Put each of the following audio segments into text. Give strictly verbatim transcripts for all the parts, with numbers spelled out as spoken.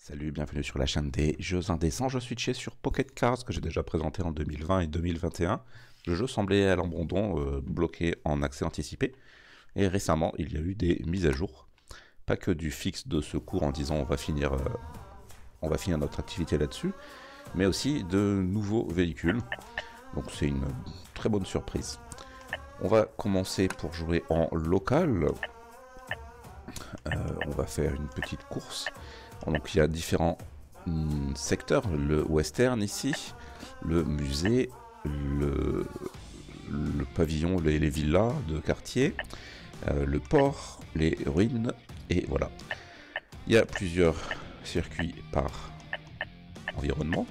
Salut, bienvenue sur la chaîne des jeux indécents. Je suis Tché sur Pocket Cars que j'ai déjà présenté en deux mille vingt et deux mille vingt et un. Le jeu semblait à l'abandon, euh, bloqué en accès anticipé. Et récemment, il y a eu des mises à jour. Pas que du fixe de secours en disant on va finir, euh, on va finir notre activité là-dessus, mais aussi de nouveaux véhicules. Donc c'est une très bonne surprise. On va commencer pour jouer en local. Euh, on va faire une petite course. Donc il y a différents mm, secteurs, le western ici, le musée, le, le pavillon, les, les villas de quartier, euh, le port, les ruines, et voilà. Il y a plusieurs circuits par environnement.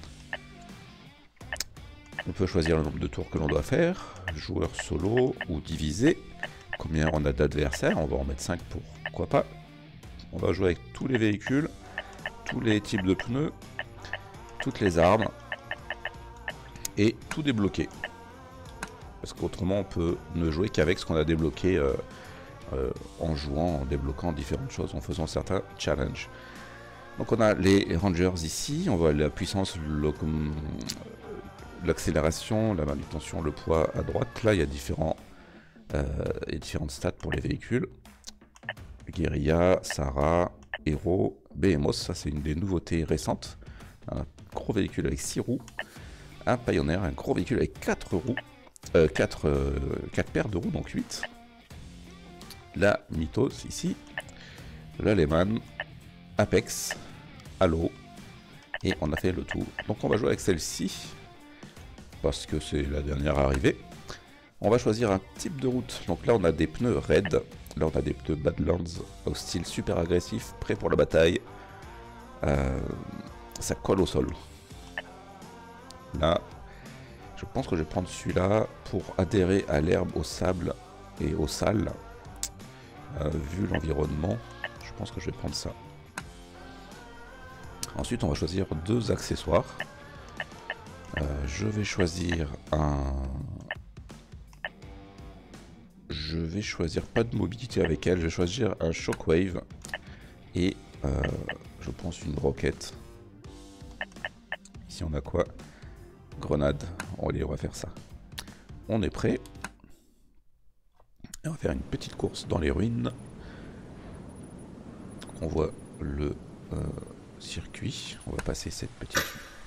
On peut choisir le nombre de tours que l'on doit faire, joueur solo ou divisé, combien on a d'adversaires, on va en mettre cinq pour pourquoi pas. On va jouer avec tous les véhicules, tous les types de pneus, toutes les armes et tout débloquer. Parce qu'autrement on peut ne jouer qu'avec ce qu'on a débloqué euh, euh, en jouant, en débloquant différentes choses, en faisant certains challenges. Donc on a les Rangers ici, on voit la puissance, l'accélération, la manutention, le poids à droite. Là il y a différents, euh, et différentes stats pour les véhicules. Guérilla, Sarah, Hero, Behemoth, ça c'est une des nouveautés récentes. Un gros véhicule avec six roues. Un Pioneer, un gros véhicule avec quatre roues. Euh, quatre, euh, quatre paires de roues, donc huit. La Mythos ici. La Lehman, Apex, Halo. Et on a fait le tour. Donc on va jouer avec celle-ci. Parce que c'est la dernière arrivée. On va choisir un type de route. Donc là on a des pneus raid. Là on a des pneus Badlands au style super agressif, prêt pour la bataille. Euh, ça colle au sol. Là, je pense que je vais prendre celui-là pour adhérer à l'herbe, au sable et au sale. Euh, vu l'environnement, je pense que je vais prendre ça. Ensuite on va choisir deux accessoires. Euh, je vais choisir un... Je vais choisir pas de mobilité avec elle, je vais choisir un Shockwave et euh, je pense une roquette. Ici on a quoi? Grenade. Allez, on va faire ça. On est prêt. Et on va faire une petite course dans les ruines. Donc on voit le euh, circuit. On va passer cette petite...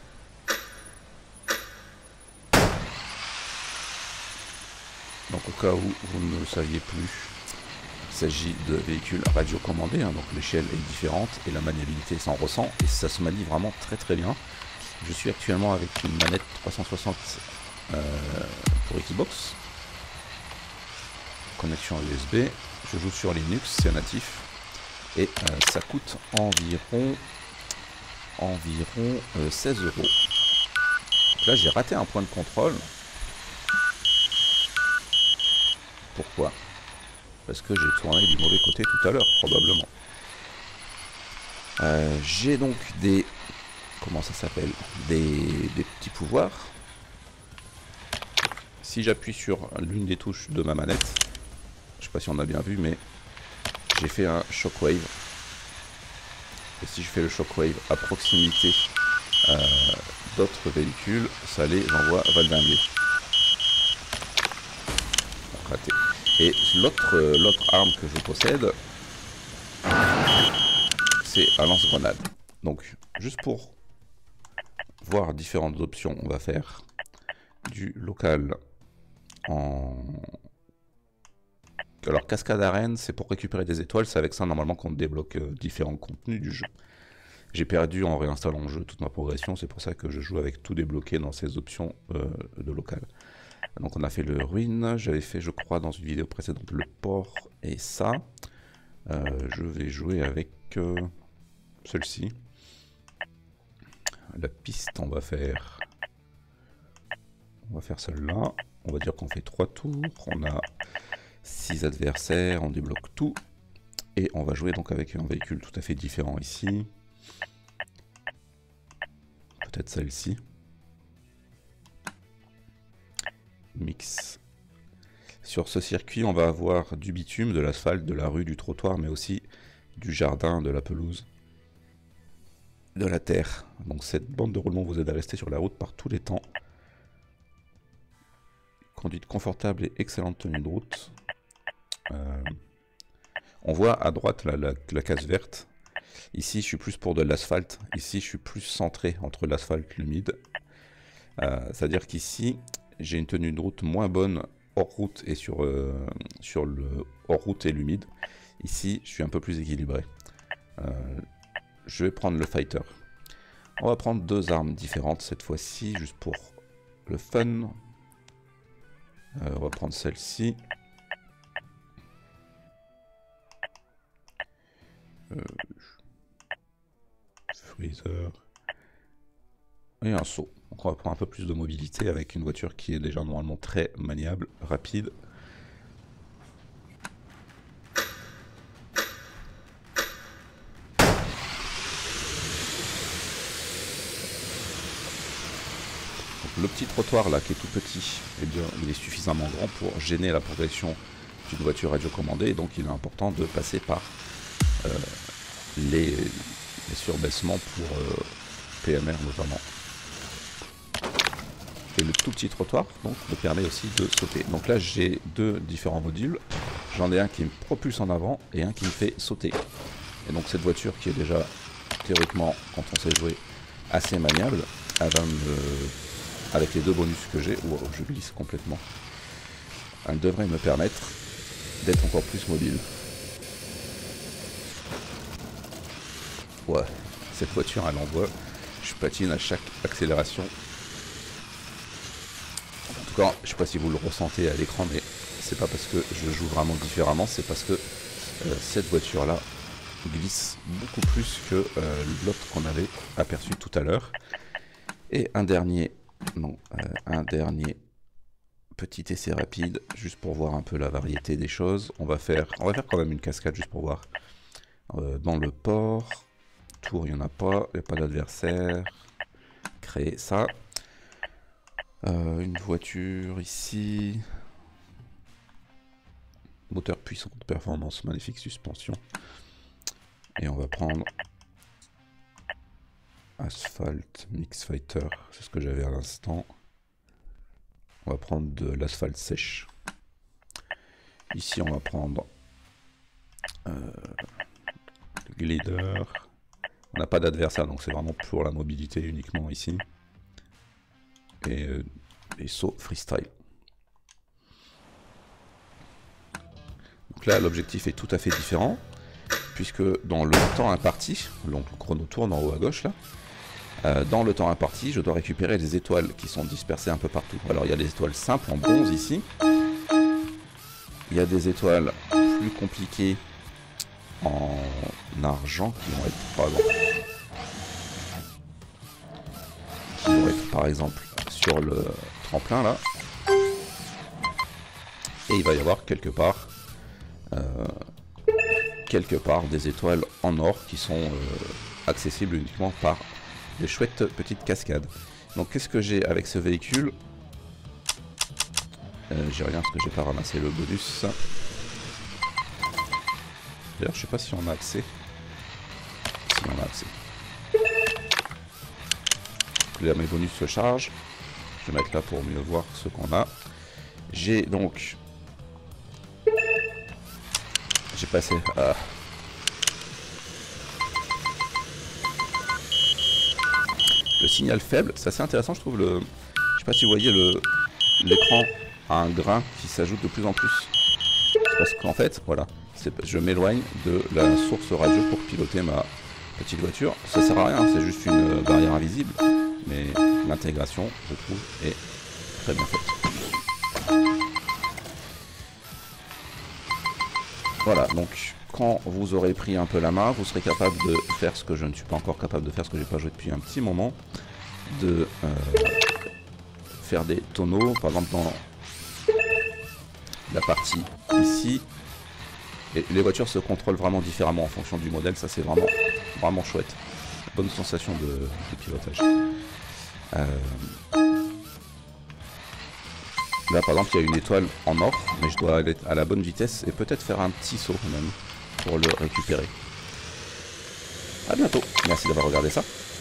Donc au cas où vous ne le saviez plus, il s'agit de véhicules radiocommandés, hein, donc l'échelle est différente et la maniabilité s'en ressent et ça se manie vraiment très très bien. Je suis actuellement avec une manette trois cent soixante euh, pour Xbox, connexion U S B, je joue sur Linux, c'est natif et euh, ça coûte environ, environ euh, seize euros. Là j'ai raté un point de contrôle. Pourquoi? Parce que j'ai tourné du mauvais côté tout à l'heure, probablement. Euh, j'ai donc des... Comment ça s'appelle? des, des petits pouvoirs. Si j'appuie sur l'une des touches de ma manette, je sais pas si on a bien vu, mais j'ai fait un shockwave. Et si je fais le shockwave à proximité euh, d'autres véhicules, ça les envoie valdinguer. Raté. Et l'autre euh, l'autre arme que je possède, c'est un lance-grenade. Donc, juste pour voir différentes options, on va faire du local en... Alors, cascade arène, c'est pour récupérer des étoiles. C'est avec ça, normalement, qu'on débloque euh, différents contenus du jeu. J'ai perdu en réinstallant le jeu toute ma progression. C'est pour ça que je joue avec tout débloqué dans ces options euh, de local. Donc on a fait le ruine, j'avais fait je crois dans une vidéo précédente le port et ça. Euh, je vais jouer avec euh, celle-ci. La piste on va faire... On va faire celle-là. On va dire qu'on fait trois tours. On a six adversaires, on débloque tout. Et on va jouer donc avec un véhicule tout à fait différent ici. Peut-être celle-ci. Mix. Sur ce circuit, on va avoir du bitume, de l'asphalte, de la rue, du trottoir, mais aussi du jardin, de la pelouse. de la Terre. Donc cette bande de roulement vous aide à rester sur la route par tous les temps. Conduite confortable et excellente tenue de route. Euh, on voit à droite la, la, la case verte. Ici, je suis plus pour de l'asphalte. Ici, je suis plus centré entre l'asphalte et l'humide. Euh, C'est-à-dire qu'ici, j'ai une tenue de route moins bonne hors route et sur, euh, sur le hors route et l'humide. Ici, je suis un peu plus équilibré. Euh, je vais prendre le fighter. On va prendre deux armes différentes cette fois-ci, juste pour le fun. Euh, on va prendre celle-ci. Euh, freezer. Et un saut. Donc on va prendre un peu plus de mobilité avec une voiture qui est déjà normalement très maniable, rapide. Le petit trottoir là qui est tout petit, eh bien, il est suffisamment grand pour gêner la progression d'une voiture radiocommandée, et donc il est important de passer par euh, les, les surbaissements pour euh, P M R notamment. Et le tout petit trottoir donc, me permet aussi de sauter. Donc là j'ai deux différents modules, j'en ai un qui me propulse en avant et un qui me fait sauter. Et donc cette voiture qui est déjà théoriquement, quand on sait jouer, assez maniable, elle va me... avec les deux bonus que j'ai, wow, je glisse complètement, elle devrait me permettre d'être encore plus mobile. Ouais, cette voiture elle envoie, je patine à chaque accélération. En tout cas, je sais pas si vous le ressentez à l'écran, mais c'est pas parce que je joue vraiment différemment, c'est parce que euh, cette voiture là glisse beaucoup plus que euh, l'autre qu'on avait aperçu tout à l'heure. Et un dernier Non, euh, un dernier petit essai rapide, juste pour voir un peu la variété des choses. On va faire, on va faire quand même une cascade, juste pour voir. Euh, dans le port, tour, il n'y en a pas, il n'y a pas d'adversaire. Créer ça. Euh, une voiture ici. Moteur puissant de performance, magnifique suspension. Et on va prendre... Asphalt Mix Fighter, c'est ce que j'avais à l'instant. On va prendre de l'asphalte sèche. Ici, on va prendre euh, le glider. On n'a pas d'adversaire, donc c'est vraiment pour la mobilité uniquement ici. Et euh, les sauts freestyle. Donc là, l'objectif est tout à fait différent, puisque dans le temps imparti, donc le chrono tourne en haut à gauche là. Euh, dans le temps imparti, je dois récupérer les étoiles qui sont dispersées un peu partout. Alors il y a des étoiles simples en bronze ici. Il y a des étoiles plus compliquées en argent qui vont être par exemple, qui vont être, par exemple sur le tremplin là. Et il va y avoir quelque part, euh, quelque part des étoiles en or qui sont euh, accessibles uniquement par des chouettes petites cascades. Donc qu'est-ce que j'ai avec ce véhicule? euh, J'ai rien parce que j'ai pas ramassé le bonus. D'ailleurs je sais pas si on a accès. Si on a accès. Là mes bonus se chargent. Je vais mettre là pour mieux voir ce qu'on a. J'ai donc... J'ai passé... à le signal faible, c'est assez intéressant je trouve. Le... Je sais pas si vous voyez le l'écran a un grain qui s'ajoute de plus en plus. C'est parce qu'en fait, voilà, je m'éloigne de la source radio pour piloter ma petite voiture. Ça sert à rien, c'est juste une barrière invisible. Mais l'intégration, je trouve, est très bien faite. Voilà, donc quand vous aurez pris un peu la main, vous serez capable de faire ce que je ne suis pas encore capable de faire, ce que j'ai pas joué depuis un petit moment, de euh, faire des tonneaux, par exemple dans la partie ici. Et les voitures se contrôlent vraiment différemment en fonction du modèle, ça c'est vraiment, vraiment chouette. Bonne sensation de, de pilotage. Euh, Là par exemple il y a une étoile en or, mais je dois aller à la bonne vitesse et peut-être faire un petit saut quand même pour le récupérer. à bientôt. Merci d'avoir regardé ça.